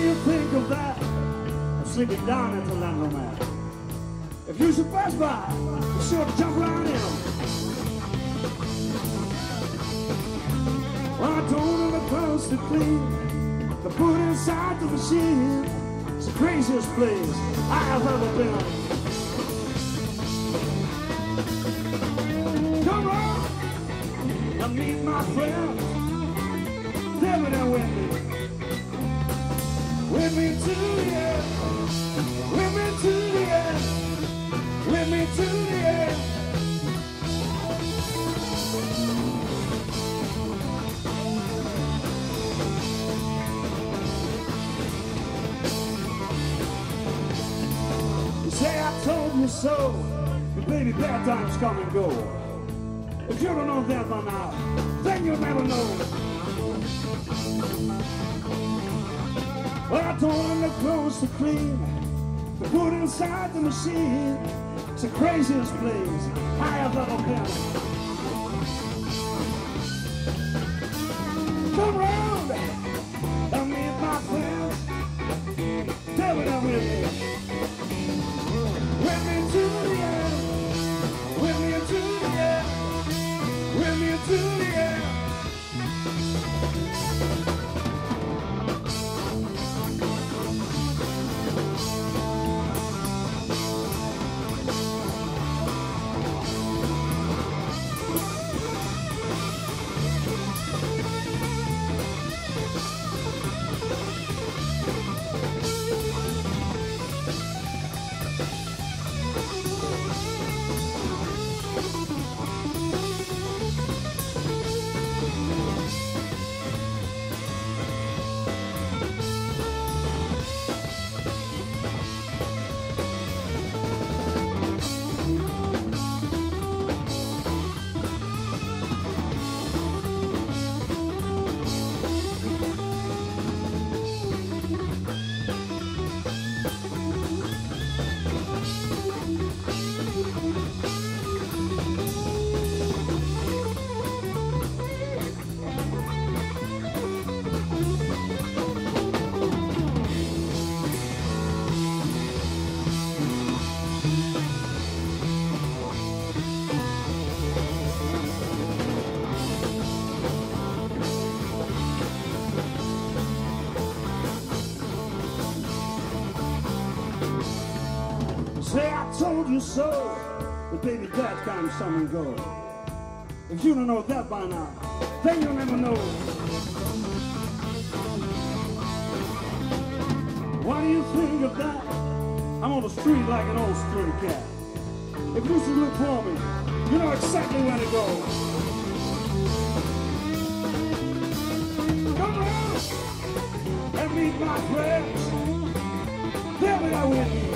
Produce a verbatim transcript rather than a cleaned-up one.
you think of that? I'm sleeping down at the laundromat. If you should pass by, be sure to jump right in. Well, I told her the clothes to clean, to put inside the machine. It's the craziest place I have ever been. Come on, and meet my friend. They're there with me. With me to the end, with me to the end, with me to the end. You say I told you so, but baby, bad times come and go. If you don't know that by now, then you'll never know. Well, I told him the clothes to clean, to put inside the machine. It's the craziest place I have ever been. Come round and meet my friends. Tell me them with me. With me to the end. With me to the end. With me to the end. Say I told you so, but baby, that comes come and go. If you don't know that by now, then you'll never know. What do you think of that? I'm on the street like an old stray cat. If you should look for me, you know exactly where to go. Come around and meet my friends. They'll be there with me.